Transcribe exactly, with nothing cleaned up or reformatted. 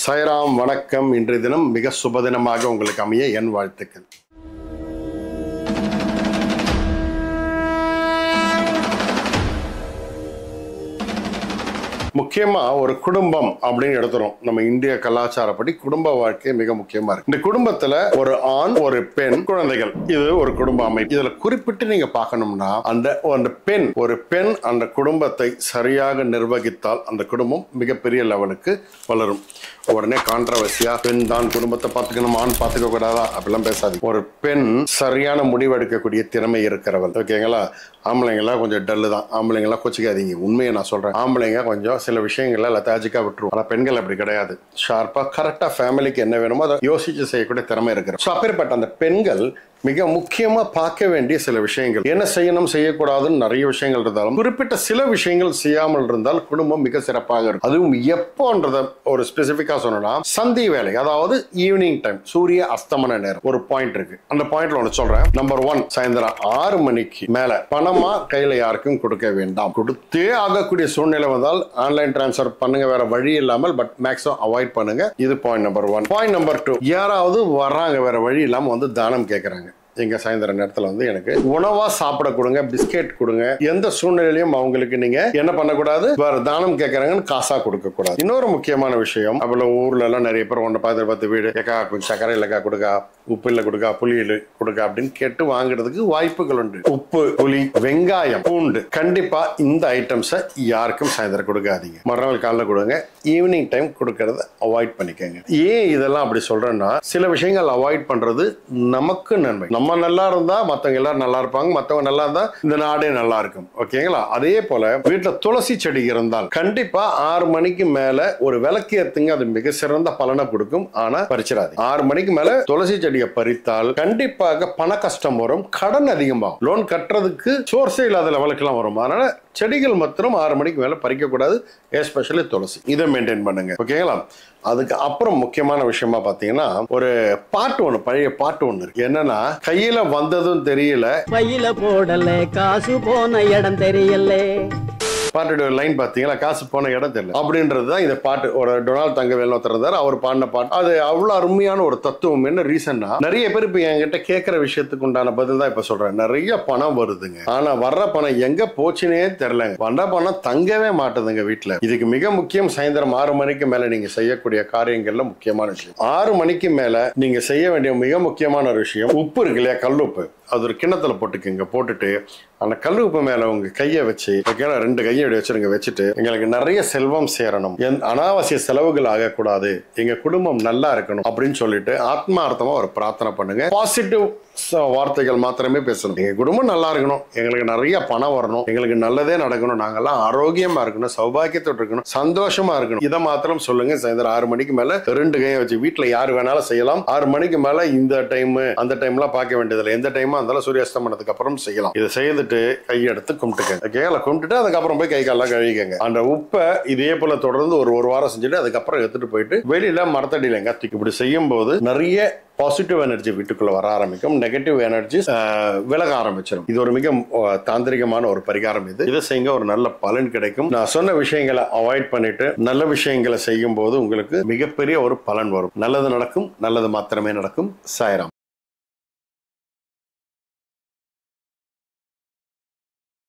சாய்ராம் வணக்கம். இன்றைய தினம் மிக சுபதினமாக உங்களுக்கு அமைய என் வாழ்த்துக்கள். முக்கியமா ஒரு குடும்பம் அப்படின்னு எடுத்துறோம். நம்ம இந்திய கலாச்சாரப்படி குடும்ப வாழ்க்கை மிக முக்கியமா இருக்கு. இந்த குடும்பத்துல ஒரு ஆண், ஒரு பெண், குழந்தைகள், இது ஒரு குடும்ப அமைப்பு. இதுல குறிப்பிட்டு நீங்க பார்க்கணும்னா அந்த அந்த பெண் ஒரு பெண் அந்த குடும்பத்தை சரியாக நிர்வகித்தால் அந்த குடும்பம் மிகப்பெரிய லெவலுக்கு வளரும். உடனே கான்ட்ரவர்சியா பெண் தான் குடும்பத்தை பார்த்துக்கணும், ஆண் பார்த்துக்க கூடாதா அப்படிலாம் பேசாது. ஒரு பெண் சரியான முடிவு எடுக்கக்கூடிய திறமை இருக்கிறவள். ஓகேங்களா? ஆம்பளைங்களா கொஞ்சம் டல்லு தான். ஆம்பளைங்களா கொச்சிக்காதீங்க, உண்மையை நான் சொல்றேன். ஆம்பளைங்க கொஞ்சம் சில விஷயங்கள்ல லத்தாஜிக்கா விட்டுரும். ஆனா பெண்கள் அப்படி கிடையாது. ஷார்ப்பா கரெக்டா ஃபேமிலிக்கு என்ன வேணுமோ அதை யோசிச்சு செய்யக்கூடிய திறமை இருக்கிற. ஸோ அப்பேற்பட்ட அந்த பெண்கள் மிக முக்கியமா பார்க்க வேண்டிய சில விஷயங்கள், என்ன செய்யணும் செய்யக்கூடாதுன்னு நிறைய விஷயங்கள் இருந்தாலும் குறிப்பிட்ட சில விஷயங்கள் செய்யாமல் இருந்தால் குடும்பம் மிக சிறப்பாக இருக்கும். அதுவும் எப்போன்றத ஒரு ஸ்பெசிபிக்கா சொன்னா சந்தி வேலை, அதாவது ஈவினிங் டைம், சூரிய அஸ்தமன நேரம் ஒரு பாயிண்ட் இருக்கு. அந்த பாயிண்ட்ல ஒன்று சொல்றேன். நம்பர் ஒன், சாயந்தரம் ஆறு மணிக்கு மேல பணமா கையில யாருக்கும் கொடுக்க வேண்டாம். கொடுத்தே ஆகக்கூடிய சூழ்நிலை வந்தால் ஆன்லைன் டிரான்ஸ்ஃபர் பண்ணுங்க, வேற வழி இல்லாமல். பட் மேக்ஸிமம் அவாய்ட் பண்ணுங்க. இது பாயிண்ட் நம்பர் ஒன். பாயிண்ட் நம்பர் டூ, யாராவது வர்றாங்க வேற வழி இல்லாம வந்து தானம் கேட்கறாங்க, எங்க சாயந்தர நேரத்துல வந்து எனக்கு உணவா சாப்பிட கொடுங்க, பிஸ்கெட் கொடுங்க. எந்த சூழ்நிலையிலும் அவங்களுக்கு நீங்க என்ன பண்ணக்கூடாது, வேற தானம் கேட்கறாங்கன்னு காசா கொடுக்க கூடாது. இன்னொரு முக்கியமான விஷயம், அவ்வளவு ஊர்ல எல்லாம் நிறைய பேர் ஒன்று பார்த்து பார்த்து வீடு ஏக்கா கொஞ்சம் சக்கரை இல்லக்கா கொடுக்கா, உப்பு இல்ல கொடுக்கா, புளி இல்ல கொடுக்கா அப்படின்னு கேட்டு வாங்குறதுக்கு வாய்ப்புகள் உண்டு. உப்பு, புளி, வெங்காயம், பூண்டு, கண்டிப்பா இந்த ஐட்டம்ஸை யாருக்கும் சாயந்தரம் கொடுக்காதீங்க. மறுநாள் காலைல கொடுங்க. ஈவினிங் டைம் கொடுக்கறத அவாய்ட் பண்ணிக்கங்க. ஏன் இதெல்லாம் அப்படி சொல்றேன்னா, சில விஷயங்கள் அவாய்ட் பண்றது நமக்கு நன்மை. நம்ம நல்லா இருந்தா மத்தவங்க எல்லாரும் நல்லா இருப்பாங்க, மத்தவங்க நல்லா இருந்தா இந்த நாடே நல்லா இருக்கும். ஓகேங்களா? அதே போல வீட்டுல துளசி செடி இருந்தால் கண்டிப்பா ஆறு மணிக்கு மேல ஒரு விளக்கு ஏத்துங்க, அது மிக சிறந்த பலனை கொடுக்கும். ஆனா பறிச்சிடாது. ஆறு மணிக்கு மேல துளசி செடியை பறித்தால் கண்டிப்பாக பண கஷ்டம் வரும், கடன் அதிகமாகும், லோன் கட்டுறதுக்கு சோர்ஸே இல்லாத லெவலுக்கு எல்லாம் வரும். அதனால செடிகள் மாத்திரம் ஆறு மணிக்கு மேல பறிக்க கூடாது, எஸ்பெஷலி துளசி. இதை மெயின்டைன் பண்ணுங்க. ஓகேங்களா? அதுக்கு அப்புறம் முக்கியமான விஷயமா பாத்தீங்கன்னா ஒரு பாட்டு ஒண்ணு, பழைய பாட்டு ஒண்ணு இருக்கு. என்னன்னா, கையில வந்ததும் தெரியல, பையில போடல, காசு போன இடம் தெரியல. பாட்டுடைய லைன் பாத்தீங்களா, காசு போன இடம் தெரியல அப்படின்றதுதான் இந்த பாட்டு. ஒரு டொனால்ட் தங்கவேல் ஒருத்தர் அவர் பாடின பாட்டு. அது அவ்வளவு அருமையான ஒரு தத்துவம். என்ன ரீசன்னா, நிறைய பேர் இப்ப என்கிட்ட கேட்கிற விஷயத்துக்கு உண்டான பதில் தான் இப்ப சொல்றேன். நிறைய பணம் வருதுங்க, ஆனா வர்ற பணம் எங்க போச்சுன்னே தெரியலங்க. வந்த பணம் தங்கவே மாட்டுதுங்க வீட்டுல. இதுக்கு மிக முக்கியம் சாயந்தரம் ஆறு மணிக்கு மேல நீங்க செய்யக்கூடிய காரியங்கள்ல முக்கியமான விஷயம். ஆறு மணிக்கு மேல நீங்க செய்ய வேண்டிய மிக முக்கியமான ஒரு விஷயம், உப்பு இருக்கு இல்லையா, கல்லுப்பு, அது ஒரு கிண்ணத்துல போட்டுக்கங்க. போட்டுட்டு அந்த கல் உப்பு மேல உங்க கையை வச்சு, ரெண்டு கையை வச்சிருங்க. வச்சுட்டு, எங்களுக்கு நிறைய செல்வம் சேரணும், அனாவசிய செலவுகள் ஆகக்கூடாது, எங்க குடும்பம் நல்லா இருக்கணும் அப்படின்னு சொல்லிட்டு ஆத்மார்த்தமா ஒரு பிரார்த்தனை பண்ணுங்க. பாசிட்டிவ் வார்த்தைகள் மாத்திரமே பேசணும். எங்க குடும்பம் நல்லா இருக்கணும், எங்களுக்கு நிறைய பணம் வரணும், எங்களுக்கு நல்லதே நடக்கணும், நாங்கெல்லாம் ஆரோக்கியமா இருக்கணும், சௌபாகியத்தோடு இருக்கணும், சந்தோஷமா இருக்கணும். இதை மாத்திரம் சொல்லுங்க. சாயந்தரம் ஆறு மணிக்கு மேல ரெண்டு கையை வச்சு வீட்டுல யாரு வேணாலும் செய்யலாம். ஆறு மணிக்கு மேல இந்த டைம் அந்த டைம்லாம் பார்க்க வேண்டியதில்லை. எந்த டைமா இருந்தாலும் சூரியஸ்தமனத்துக்கு அப்புறம் செய்யலாம். இதை செய்துட்டு கையெடுத்து கும்பிட்டுக்கங்க. கேல கும்பிட்டுட்டு அதுக்கப்புறம் போய் கை காலெல்லாம் கழுவிக்கங்க. அந்த உப்பை இதே போல தொடர்ந்து ஒரு ஒரு வாரம் செஞ்சுட்டு அதுக்கப்புறம் எடுத்துட்டு போயிட்டு வெளியில மரத்தடியில எங்க இப்படி செய்யும் போது நிறைய பாசிட்டிவ் எனர்ஜி வீட்டுக்குள்ள வர ஆரம்பிக்கும், நெகட்டிவ் எனர்ஜி விலக ஆரம்பிச்சிடும். இது ஒரு மிக தாந்திரிகமான ஒரு பரிகாரம். இது இதை செய்யுங்க, ஒரு நல்ல பலன் கிடைக்கும். நான் சொன்ன விஷயங்களை அவாய்ட் பண்ணிட்டு நல்ல விஷயங்களை செய்யும் போது உங்களுக்கு மிகப்பெரிய ஒரு பலன் வரும். நல்லது நடக்கும், நல்லது மாத்திரமே நடக்கும். சாய்ராம்.